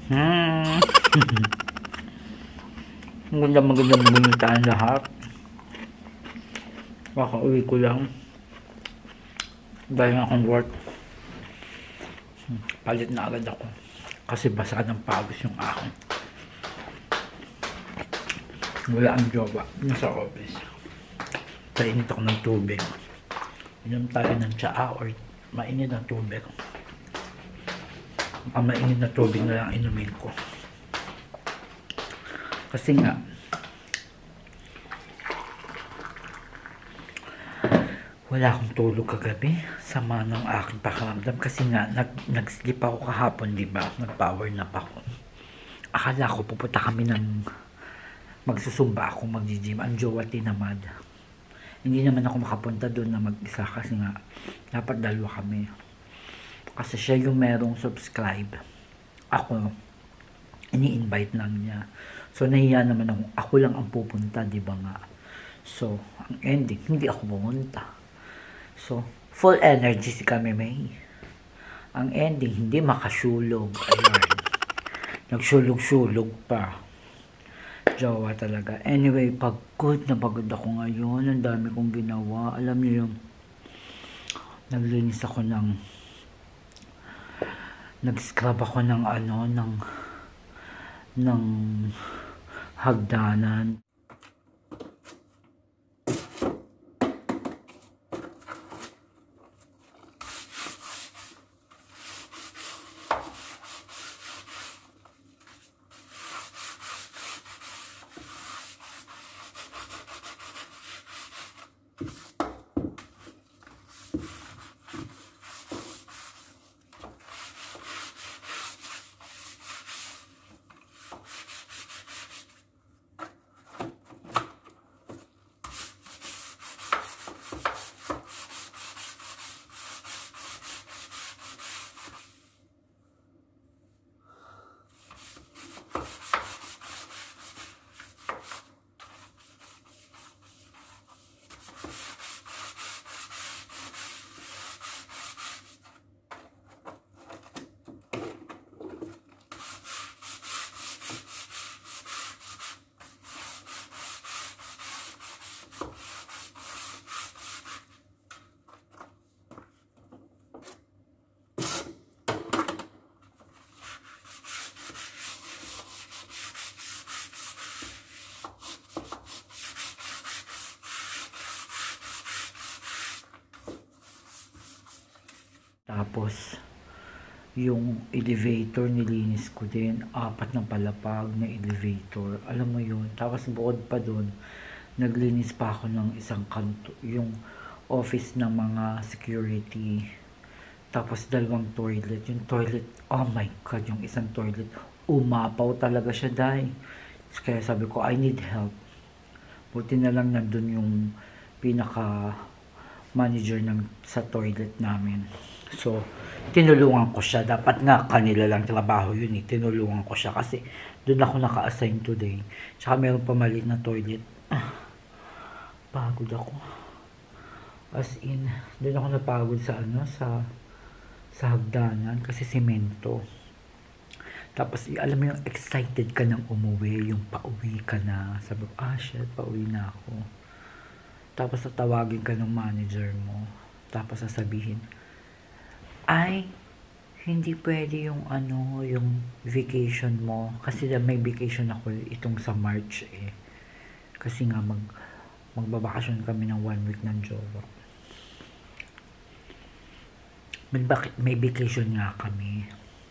Hmm. Magandang tayong lahat. Kakauwi ko lang. Dahil akong work. Palit na agad ako. Kasi basa ng pagos yung akin. Wala ang jowa. Nasa office. Painit ako ng tubig. Inom tayo ng tsaa or mainit na tubig. Ang mainit na tubig na lang inumin ko. Kasi nga, wala akong tulog kagabi. Sama ng aking pakiramdam. Kasi nga, nag-sleep ako kahapon, di ba? Nag-power nap ako. Akala ko pupunta kami ng magsusumba ako, mag-gym. Ang jowa tinamad. Hindi naman ako makapunta doon na mag-isa kasi nga, dapat dalawa kami. Kasi siya yung merong subscribe. Ako, ini-invite lang niya. So, nahiya naman ako lang ang pupunta, di ba nga? So, ang ending, hindi ako pumunta. So, full energy si kami May. Ang ending, hindi makasulog. Ayan. Nagsulog-sulog pa. Jowa talaga. Anyway, pagod na pagod ako ngayon. Ang dami kong ginawa. Alam niyo yung naglinis ako nag-scrub ako ng hagdanan. Tapos, yung elevator nilinis ko din. 4 na palapag na elevator. Alam mo yun. Tapos bukod pa dun, naglinis pa ako ng isang kanto. Yung office ng mga security. Tapos 2 toilet. Yung toilet, oh my God, yung isang toilet. Umapaw talaga siya, dahil. Kaya sabi ko, I need help. Buti na lang nandun yung pinaka manager sa toilet namin. So, tinulungan ko siya. Dapat nga kanila lang trabaho yun eh. Tinulungan ko siya kasi doon ako naka-assign today. Tsaka meron pa maliit na toilet. Pagod ako. As in, doon ako napagod sa sa hagdanan kasi semento. Tapos, alam mo yung excited ka nang umuwi, yung pauwi ka na. Sabi ko, shit, pauwi na ako. Tapos, tatawagin ka ng manager mo. Tapos, sasabihin, ay, hindi pwede yung yung vacation mo. Kasi may vacation ako itong sa March eh. Kasi nga magbabakasyon kami ng 1 week ng jowa. May vacation nga kami.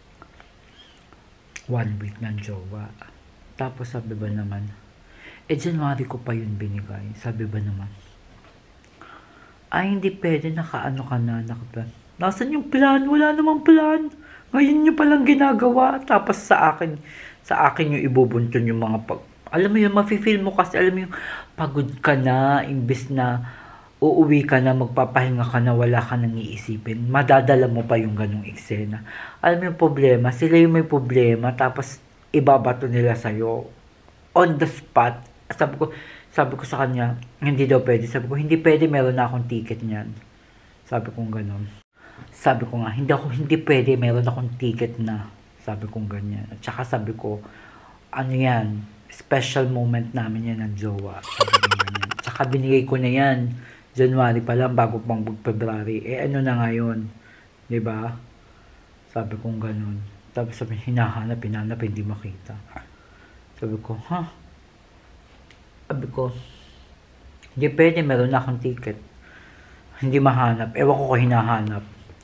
1 week ng jowa. Tapos sabi ba naman, January ko pa yun binigay. Sabi ba naman, ay, hindi pwede, nakaano ka na, Nasaan yung plan? Wala namang plan. Ngayon nyo palang ginagawa. Tapos sa akin yung ibubunton yung mga alam mo yung mafe-feel mo kasi, alam mo yung pagod ka na, imbes na uuwi ka na, magpapahinga ka na, wala ka nang iisipin. Madadala mo pa yung ganong eksena. Alam mo yung problema, sila yung may problema, tapos ibabato nila sa'yo. On the spot. Sabi ko sa kanya, hindi daw pwede. Sabi ko, hindi pwede, meron na akong ticket niyan. Sabi ko nga, hindi pwede, meron akong ticket na. Sabi kong ganyan. At saka sabi ko, ano yan, special moment namin yan ng jowa. Sabi kong ganyan. At saka binigay ko na yan, January pa lang, bago pang February. Ano na ngayon? Diba? Sabi kong ganun. Tapos sabi, hinahanap, hindi makita. Sabi ko, Sabi ko, hindi pwede, meron na akong ticket. Hindi mahanap. Ewan ko kung hinahanap.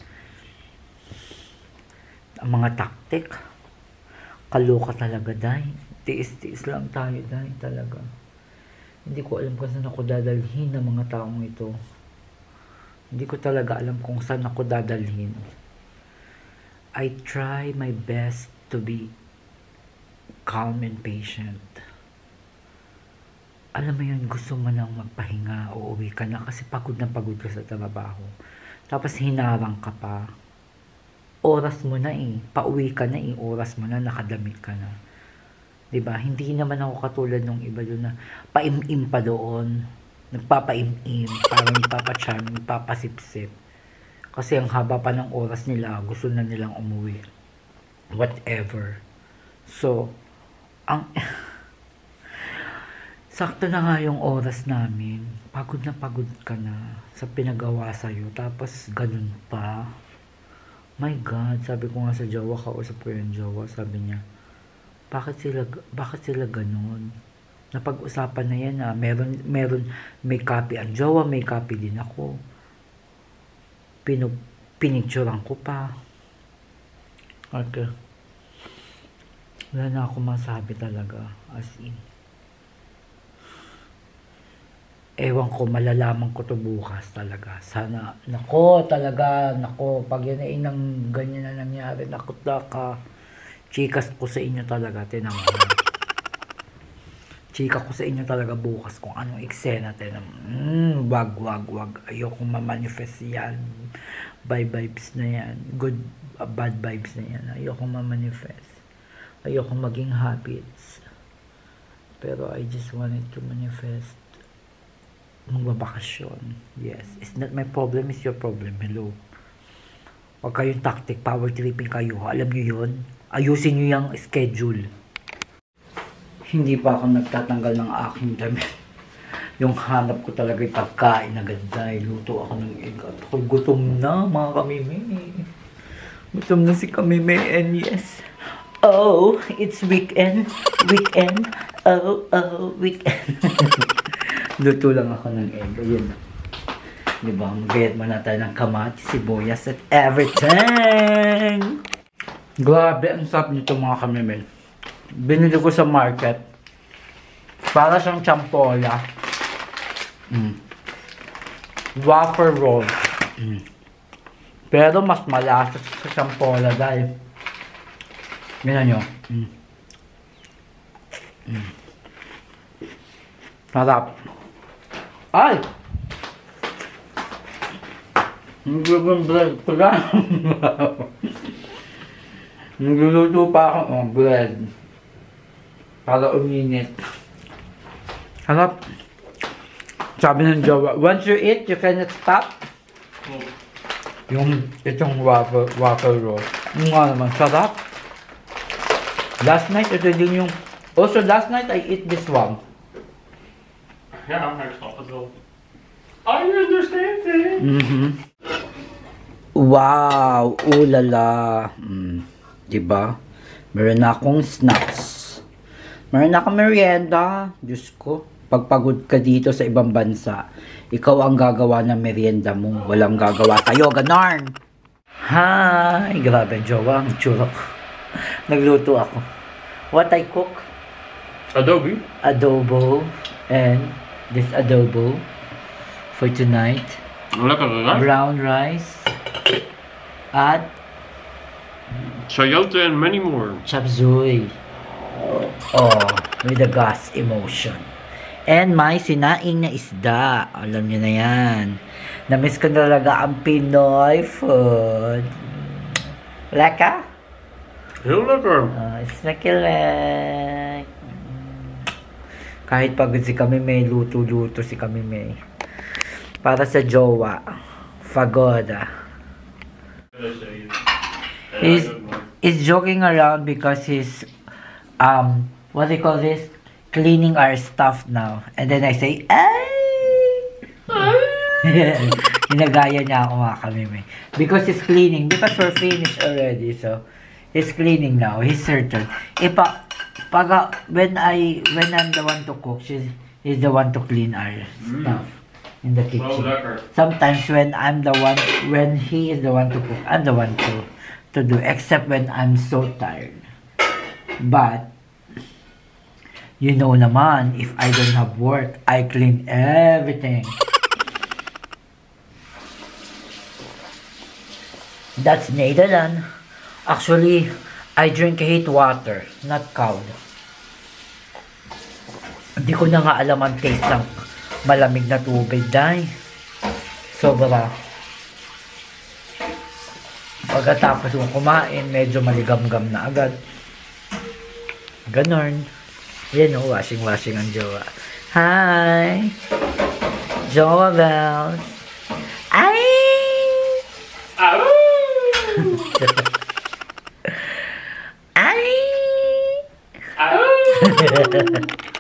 Ang mga taktik. Kaloka talaga, Day. Tiis-tiis lang tayo, Day, talaga. Hindi ko alam kung saan ako dadalhin ng mga taong ito. Hindi ko talaga alam kung saan ako dadalhin. I try my best to be calm and patient. Alam mo yun, gusto mo nang magpahinga, uuwi ka na kasi pagod ka sa trabaho. Tapos hinarang ka pa. Oras mo na pauwi ka na oras mo na, nakadamit ka na. Diba? Hindi naman ako katulad ng iba doon na paim-im pa doon. Nagpapaim-im, parang ipapacharm, ipapasipsip. Kasi ang haba pa ng oras nila, gusto na nilang umuwi. Whatever. So, sakto na nga yung oras namin. Pagod na pagod ka na sa pinagawa sa'yo. Tapos, ganun pa. My God, sabi ko nga sa jowa, kausap ko yung jowa, sabi niya, bakit sila ganun? Napag-usapan na yan may copy ang jowa, may copy din ako. Pinicturean ko pa. Okay. Wala na ako masabi talaga. As in. Ewan ko, malalaman ko to bukas talaga. Sana, nako, pag yan ay nang ganyan na nangyari, nako ka. Chikas ko sa inyo talaga, tinaman. Chika ko sa inyo talaga bukas kung anong eksena, tinaman. Wag. Ayokong ma-manifest yan. Bad vibes na yan. Bad vibes na yan. Ayokong ma-manifest. Ayokong maging habits. Pero I just wanted to manifest magbabakasyon. Yes. It's not my problem, it's your problem. Hello. Huwag kayong tactic, power tripping kayo. Alam nyo yun? Ayusin nyo yung schedule. Hindi pa ako nagtatanggal ng aking damit. Yung hanap ko talaga yung pagkain agad dahil luto ako ng egg. At ako gutom na, mga kamime. Gutom na si kamime, and yes. Oh, it's weekend. Oh, weekend. Luto lang ako ng egg. Ayun. Diba? Magayat mo na tayo ng kamatis, sibuyas, at everything. Grabe, ang sarap nito mga kamimil. Binili ko sa market. Para siyang champola. Wafer roll. Pero mas malasa sa champola dahil ganyan nyo. Sarap. Ay! Nag-bread ko lang. Nagluluto pa ako ng bread. Para uminit. Harap. Sabi ng jowa, once you eat, you cannot stop. Yung itong waffle roll. Yung nga naman, sarap. Last night, ito din yung... Also, last night, I eat this one. Yeah, I saw it though. I understand it. Wow, ulala. Diba? Meron na akong snacks. Meron na akong merienda. Diyos ko, pagpagod ka dito sa ibang bansa, ikaw ang gagawa ng merienda mo. Walang gagawa tayo, ganon. Hi, grabe, jowa, ang churok. Nagluto ako. What I cook? Adobe. Adobo. And this adobo for tonight. Brown rice. At Chayote and many more. chop suey. Oh, with a gas emotion. And may sinaing na isda. Alam niyo na yan. Namiss ko talaga ang Pinoy food. Leka? It's like kahit pagod si kami may luto-luto si kami may. Para sa jowa. Fagoda. is joking around because he's, what do you call this? Cleaning our stuff now. And then I say, ay! Ginagaya niya ako mga kamime. Because he's cleaning. Because we're finished already. So, he's cleaning now. He's certain. When I'm the one to cook, he's the one to clean our stuff in the kitchen. Sometimes when he is the one to cook, I'm the one to do. Except when I'm so tired. But, you know naman, if I don't have work, I clean everything. That's Netherlands. Actually, I drink heat water, not cold. Hindi ko na nga alam ang taste ng malamig na tubig, dahil sobra. Pagkatapos kong kumain, medyo maligam-gam na agad. Ganon. Yan o, washing ang jowa. Hi! Jowa Bells! Ay! Ay!